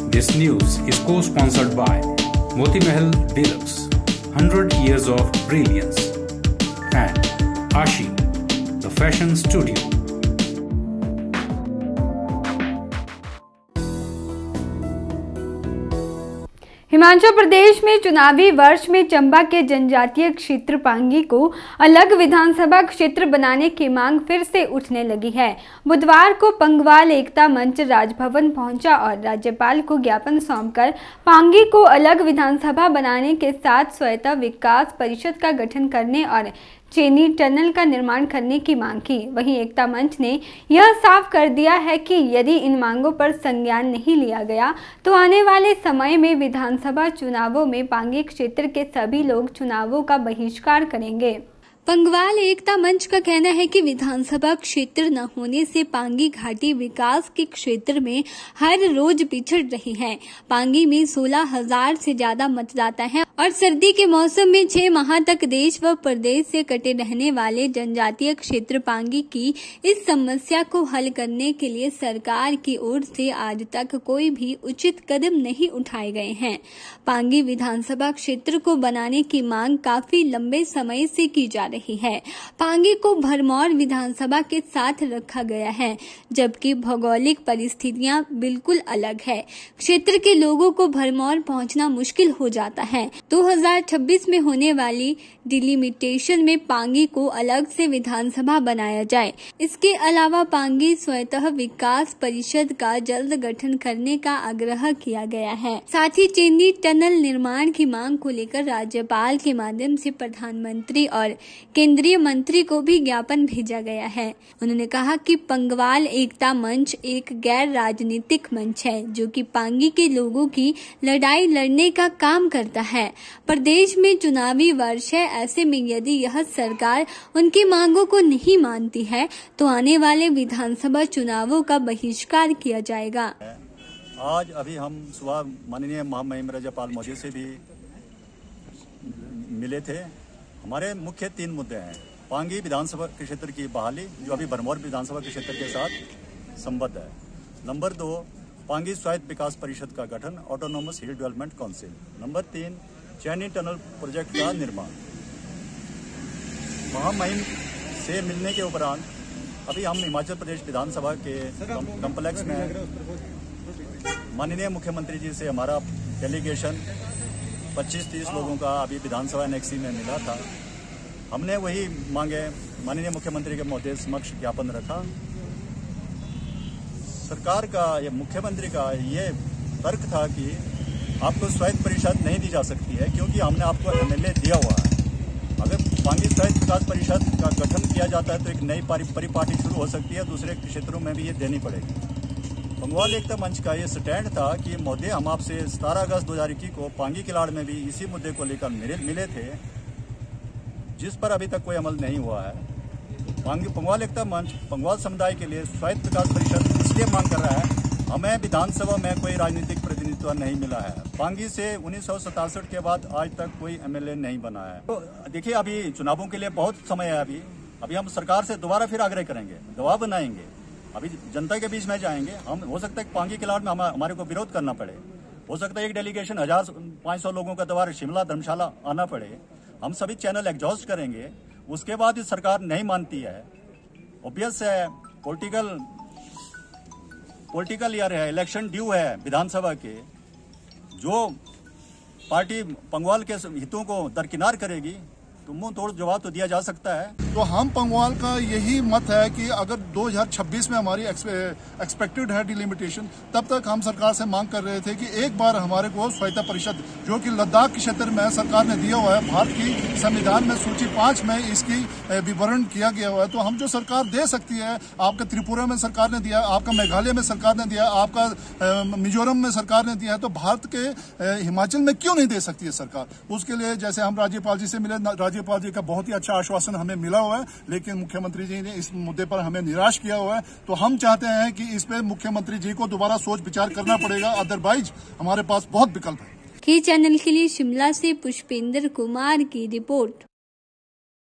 This news is co-sponsored by Moti Mahal Deluxe, 100 Years of Brilliance, and Ashi, the Fashion Studio. Himachal Pradesh में चुनावी वर्ष में चंबा के जनजातीय क्षेत्र पांगी को अलग विधानसभा क्षेत्र बनाने की मांग फिर से उठने लगी है। बुधवार को पंगवाल एकता मंच राजभवन पहुंचा और राज्यपाल को ज्ञापन सौंपकर पांगी को अलग विधानसभा बनाने के साथ स्वायत्त विकास परिषद का गठन करने और चेनी टनल का निर्माण करने की मांग की। वहीं एकता मंच ने यह साफ कर दिया है कि यदि इन मांगों पर संज्ञान नहीं लिया गया तो आने वाले समय में विधानसभा चुनावों में पांगी क्षेत्र के सभी लोग चुनावों का बहिष्कार करेंगे। पंगवाल एकता मंच का कहना है कि विधानसभा क्षेत्र न होने से पांगी घाटी विकास के क्षेत्र में हर रोज पिछड़ रही है। पांगी में 16,000 से ज्यादा मतदाता हैं और सर्दी के मौसम में 6 माह तक देश व प्रदेश से कटे रहने वाले जनजातीय क्षेत्र पांगी की इस समस्या को हल करने के लिए सरकार की ओर से आज तक कोई भी उचित कदम नहीं उठाए गए हैं। पांगी विधानसभा क्षेत्र को बनाने की मांग काफी लंबे समय से की जा रही है। पांगी को भरमौर विधानसभा के साथ रखा गया है, जबकि भौगोलिक परिस्थितियां बिल्कुल अलग है। क्षेत्र के लोगों को भरमौर पहुंचना मुश्किल हो जाता है। 2026 में होने वाली डिलिमिटेशन में पांगी को अलग से विधानसभा बनाया जाए। इसके अलावा पांगी स्वायत्त विकास परिषद का जल्द गठन करने का आग्रह किया गया है। साथ ही चेनी टनल निर्माण की मांग को लेकर राज्यपाल के माध्यम से प्रधानमंत्री और केंद्रीय मंत्री को भी ज्ञापन भेजा गया है। उन्होंने कहा कि पंगवाल एकता मंच एक गैर राजनीतिक मंच है जो कि पांगी के लोगों की लड़ाई लड़ने का काम करता है। प्रदेश में चुनावी वर्ष है, ऐसे में यदि यह सरकार उनकी मांगों को नहीं मानती है तो आने वाले विधानसभा चुनावों का बहिष्कार किया जाएगा। आज अभी हम सुबह माननीय महामहिम राज्यपाल महोदय से भी मिले थे। हमारे मुख्य 3 मुद्दे हैं। पांगी विधानसभा क्षेत्र की बहाली जो अभी भरमौर विधानसभा क्षेत्र के साथ संबद्ध है। नंबर 2, पांगी स्वायत्त विकास परिषद का गठन, autonomous hill development council. Number 3, Chenani tunnel project का निर्माण। महामहिम से मिलने के उपरांत अभी हम हिमाचल प्रदेश विधानसभा के कॉम्प्लेक्स में माननीय मुख्यमंत्री जी से हमारा डेलीगेशन 25-30 लोगों का अभी विधानसभा एनेक्सी में मिला था। हमने वही मांगे माननीय मुख्यमंत्री के महोदय समक्ष ज्ञापन रखा। सरकार का या मुख्यमंत्री का ये तर्क था कि आपको स्वायत्त परिषद नहीं दी जा सकती है क्योंकि हमने आपको एमएलए दिया हुआ है। अगर पांगी स्वायत्त विकास परिषद का गठन किया जाता है तो एक नई परिपाटी शुरू हो सकती है, दूसरे क्षेत्रों में भी ये देनी पड़ेगी। पंगवाल एकता मंच का ये स्टैंड था कि महोदय हम आपसे 17 अगस्त 2021 को पांगी किलाड़ में भी इसी मुद्दे को लेकर मिले थे, जिस पर अभी तक कोई अमल नहीं हुआ है। पंगवाल एकता मंच पंगवाल समुदाय के लिए स्वायत्त विकास परिषद इसलिए मांग कर रहा है, हमें विधानसभा में कोई राजनीतिक प्रतिनिधित्व नहीं मिला है। पांगी से 1967 के बाद आज तक कोई एमएलए नहीं बना है। तो देखिए अभी चुनावों के लिए बहुत समय है। अभी हम सरकार से दोबारा फिर आग्रह करेंगे, दबाव बनाएंगे, अभी जनता के बीच में जाएंगे। हम हो सकता है पांगी किलाड़ में हमारे को विरोध करना पड़े, हो सकता है एक डेलीगेशन 1500 लोगों का दोबारा शिमला धर्मशाला आना पड़े। हम सभी चैनल एग्जॉस्ट करेंगे। उसके बाद भी सरकार नहीं मानती है, ऑब्वियस है, पॉलिटिकल ईयर है, इलेक्शन ड्यू है विधानसभा के। जो पार्टी पंगवाल के हितों को दरकिनार करेगी तो मुंह तोड़ जवाब तो दिया जा सकता है। तो हम पंगवाल का यही मत है कि अगर 2026 में हमारी एक्सपेक्टेड है डिलिमिटेशन, तब तक हम सरकार से मांग कर रहे थे कि एक बार हमारे को स्वायत्त परिषद जो कि लद्दाख के क्षेत्र में सरकार ने दिया हुआ है, भारत की संविधान में सूची 5 में इसकी विवरण किया गया हुआ है, तो हम जो सरकार दे सकती है, आपका त्रिपुरा में सरकार ने दिया, आपका मेघालय में सरकार ने दिया, आपका मिजोरम में सरकार ने दिया है, तो भारत के हिमाचल में क्यों नहीं दे सकती है सरकार। उसके लिए जैसे हम राज्यपाल जी से मिले, राज्यपाल जी का बहुत ही अच्छा आश्वासन हमें मिला हुआ है, लेकिन मुख्यमंत्री जी ने इस मुद्दे पर हमें निराश किया हुआ है। तो हम चाहते हैं कि इस पे मुख्यमंत्री जी को दोबारा सोच विचार करना पड़ेगा, अदरवाइज हमारे पास बहुत विकल्प है। के चैनल के लिए शिमला से पुष्पेंद्र कुमार की रिपोर्ट।